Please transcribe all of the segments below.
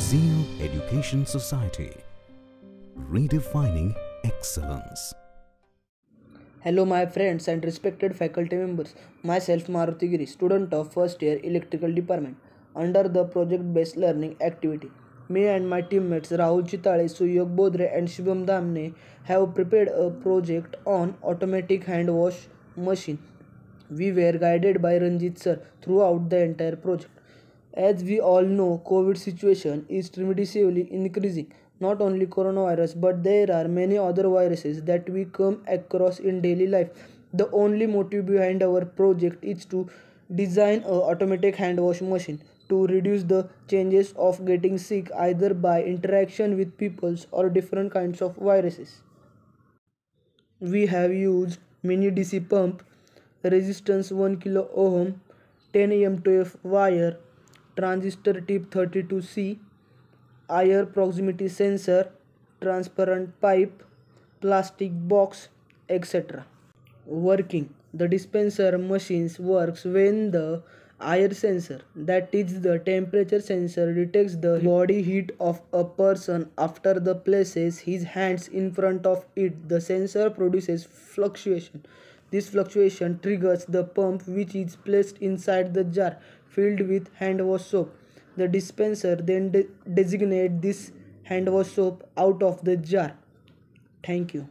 Zeal Education Society, redefining excellence. Hello my friends and respected faculty members. Myself Maruti Giri, student of first year electrical department. Under the project based learning activity, me and my teammates Rahul Chitale, Suyog Bodre and Shubham Damne have prepared a project on automatic hand wash machine. We were guided by Ranjit sir throughout the entire project. As we all know, COVID situation is tremendously increasing. Not only coronavirus, but there are many other viruses that we come across in daily life. The only motive behind our project is to design a automatic hand wash machine to reduce the chances of getting sick either by interaction with people or different kinds of viruses. We have used mini DC pump, resistance 1 kilo ohm, 10 M2F wire, transistor tip 32C, IR proximity sensor, transparent pipe, plastic box, etc. Working. The dispenser machines works when the IR sensor, that is the temperature sensor, detects the body heat of a person after the places his hands in front of it. The sensor produces fluctuation. This fluctuation triggers the pump which is placed inside the jar filled with hand wash soap. The dispenser then designates this hand wash soap out of the jar. Thank you.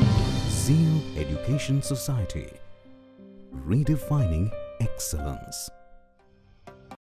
Zeal Education Society, redefining excellence.